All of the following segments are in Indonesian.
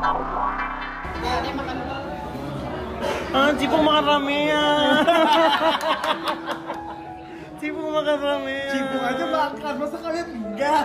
Dia makan dulu. Cipung makan ramean. Cipung makan ramean. Cipung aja makan, masa kalian enggak?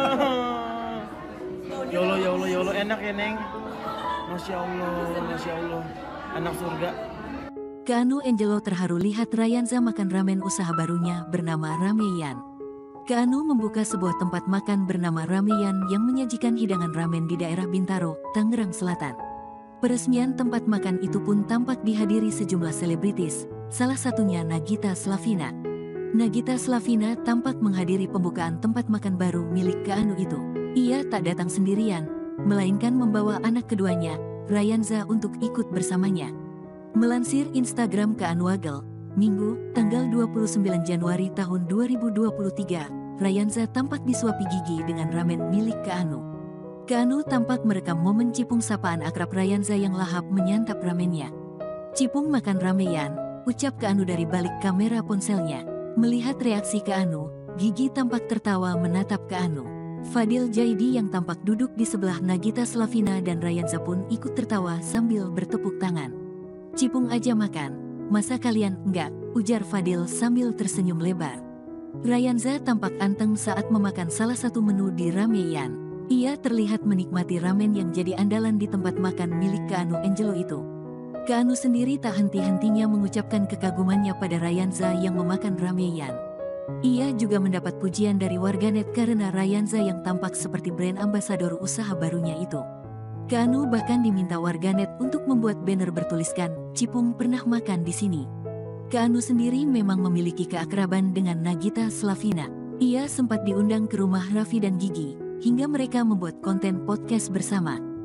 Ya Allah, ya Allah, ya Allah, enak ya Neng. Masya Allah, Masya Allah, anak surga. Keanu Angelo terharu lihat Ryanza makan ramen usaha barunya bernama Rameyan. Keanu membuka sebuah tempat makan bernama Rameyan yang menyajikan hidangan ramen di daerah Bintaro, Tangerang Selatan. Peresmian tempat makan itu pun tampak dihadiri sejumlah selebritis, salah satunya Nagita Slavina. Nagita Slavina tampak menghadiri pembukaan tempat makan baru milik Keanu itu. Ia tak datang sendirian, melainkan membawa anak keduanya, Ryanza, untuk ikut bersamanya. Melansir Instagram Keanu Agel, Minggu, tanggal 29 Januari tahun 2023, Ryanza tampak disuapi gigi dengan ramen milik Keanu. Keanu tampak merekam momen Cipung sapaan akrab Ryanza yang lahap menyantap ramennya. "Cipung makan rameyan," ucap Keanu dari balik kamera ponselnya. Melihat reaksi Keanu, Gigi tampak tertawa menatap Keanu. Fadil Jaidi yang tampak duduk di sebelah Nagita Slavina dan Ryanza pun ikut tertawa sambil bertepuk tangan. "Cipung aja makan, masa kalian enggak?" ujar Fadil sambil tersenyum lebar. Ryanza tampak anteng saat memakan salah satu menu di Rameyan. Ia terlihat menikmati ramen yang jadi andalan di tempat makan milik Keanu Angelo itu. Keanu sendiri tak henti-hentinya mengucapkan kekagumannya pada Ryanza yang memakan Rameyan. Ia juga mendapat pujian dari warganet karena Ryanza yang tampak seperti brand ambasador usaha barunya itu. Keanu bahkan diminta warganet untuk membuat banner bertuliskan, "Cipung pernah makan di sini." Keanu sendiri memang memiliki keakraban dengan Nagita Slavina. Ia sempat diundang ke rumah Raffi dan Gigi, hingga mereka membuat konten podcast bersama.